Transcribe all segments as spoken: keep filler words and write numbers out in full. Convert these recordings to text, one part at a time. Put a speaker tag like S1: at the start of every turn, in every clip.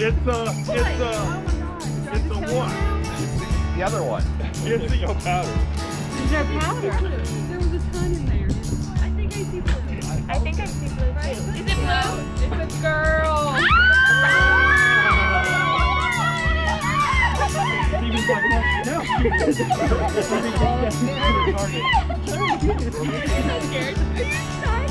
S1: It's a, it's a, it's a what?
S2: The other one.
S1: It's a yo powder.
S3: Is there powder? There was a ton in there. I think I see blue.
S4: I think I see blue too. Is it blue?
S3: It's a girl.
S1: Stevie's like, no,
S4: I'm scared. Are you excited?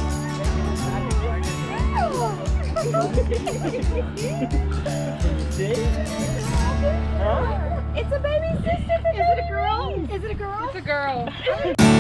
S4: It's a baby sister. Is it a girl? Is it a girl?
S3: It's a girl.